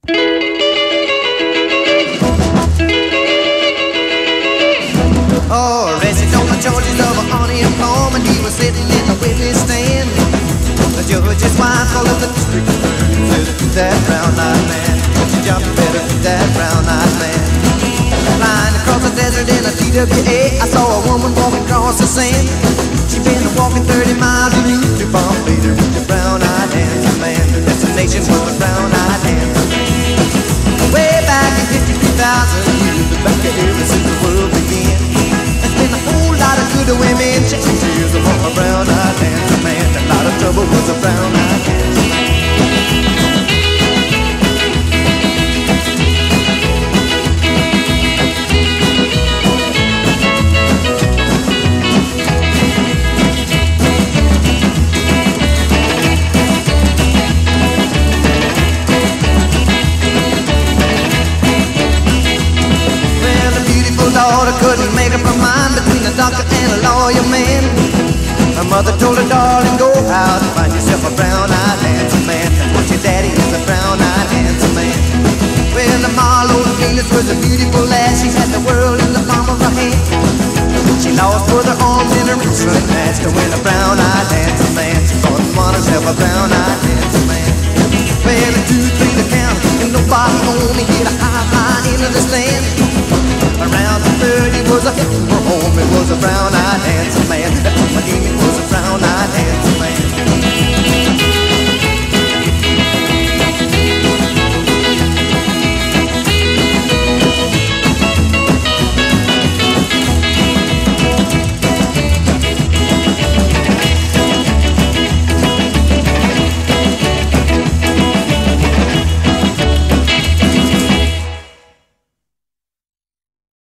Oh, arrested on the charges of unemployment. He was sitting in the witness stand. The judge's wife called up the district attorney. Said, that brown-eyed man, you jump better than that brown-eyed man. Flying across the desert in a TWA, I saw a woman walking across the sand. She'd been walking 30 miles and used to bomb later with the brown-eyed handsome man. The destination was the brown-eyed handsome man. Way back in 53,000 years, back ever since the world began. There's been a whole lot of good women shedding tears upon a brown-eyed handsome man. A lot of trouble was a brown-eyed handsome man. Daughter couldn't make up her mind between a doctor and a lawyer man. Her mother told her, darling, go out and find yourself a brown-eyed handsome man. That's what your daddy is, a brown-eyed handsome man. Well, the Marlowe Venus was a beautiful lass. She had the world in the palm of her hand. She lost both her arms and her wrists unmatched to win a brown-eyed handsome man. She thought and won herself a brown-eyed handsome man. Well, a 2, 3 to count, and nobody only hit a high fly into the stand. Around the 30 was a hit for home. It was a brown-eyed handsome man. That was my game, it was a brown-eyed handsome man.